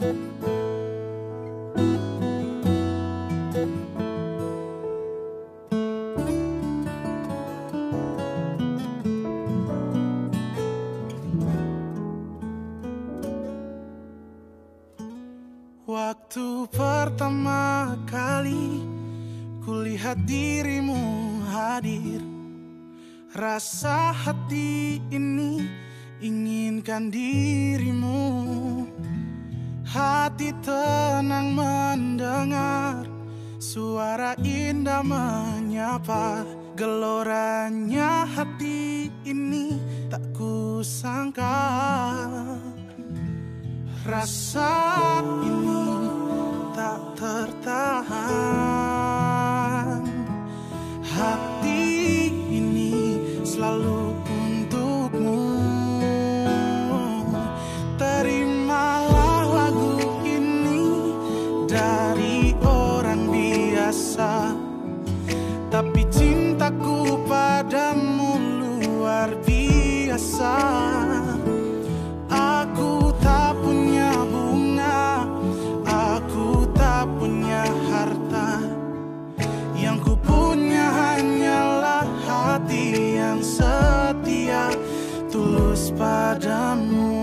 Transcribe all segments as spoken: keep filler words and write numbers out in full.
Waktu pertama kali kulihat dirimu hadir, rasa hati ini inginkan dirimu. Hati tenang mendengar suara indah menyapa. Geloranya hati ini tak kusangka. Rasa ini tak tertahan. Hati ini selalu untukmu. Terimalah lagu ini dari orang biasa, tapi cintaku padamu luar biasa. Aku tak punya bunga, aku tak punya harta. Yang ku punya hanyalah hati yang setia, tulus padamu.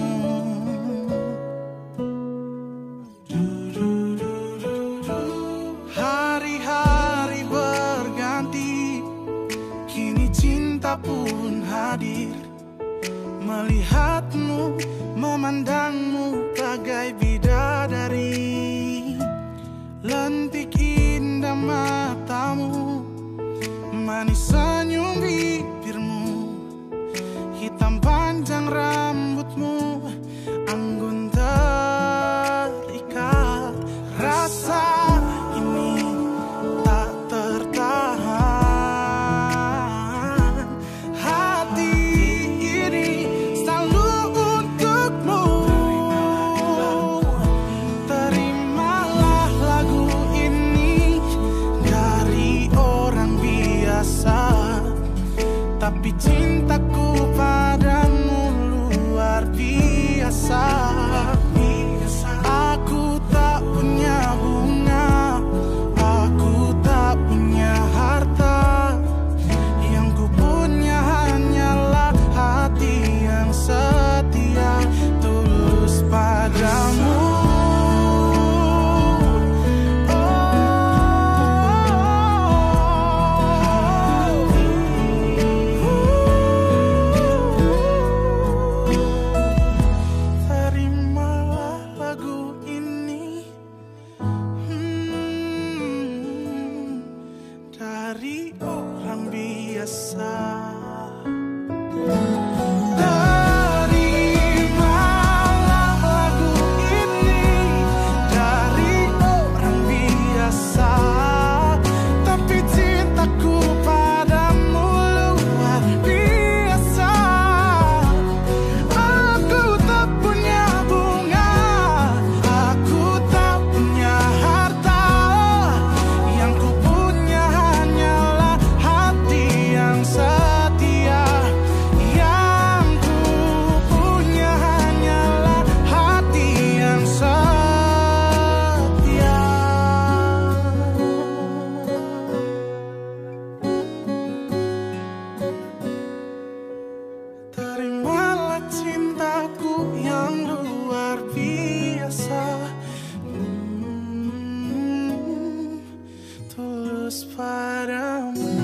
Hari-hari berganti, kini cinta pun hadir. Melihatmu, memandangmu bagai bidadari. Lentik indah matamu, manis senyum bibirmu, hitam panjang rambutmu, anggun terikat. Rasa ini tak tertahan. Hati ini selalu untukmu. Terimalah lagu ini dari orang biasa, tapi cintaku padamu luar biasa. Aku tak punya bunga, aku tak punya harta. Yang ku punya hanyalah hati yang setia, tulus padamu. Terimalah lagu ini hmm, dari orang biasa. Terimalah lagu ini dari orang biasa, tapi cintaku padamu luar biasa. Aku tak punya bunga, aku tak punya harta. Yang ku punya hanyalah hati yang setia. Yang ku punya hanyalah hati yang setia. Terimalah cintaku yang luar biasa, hmm, tulus padamu.